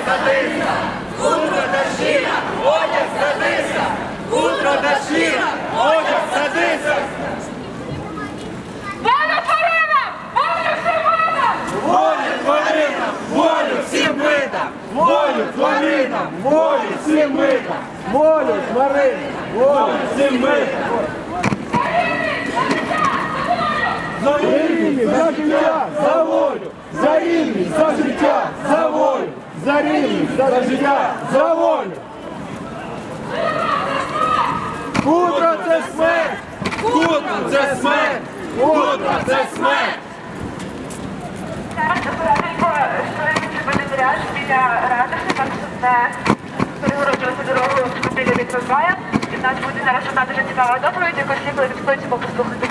садиста, утро дощина, одяг садиста, утро дощина, одяг садиста. Волю тваринам! Волю всім видам! Волю тваринам! Волю всім видам! Волю тваринам! Волю всім видам! Волю тваринам! Волю всім видам! За рівність, за життя, за волю! За рівність, за життя, за волю! За рівність, за життя, за волю! Утро – це смерть! Утро – це смерть! Утро – це смерть! Зараз акуратненько, що ви підряд біля ратуші, так щоб не перегороджувати дорогу біля від трамвая. І в нас буде зараз одна дуже цікава доповідь, яку всі, коли підходять, послухати.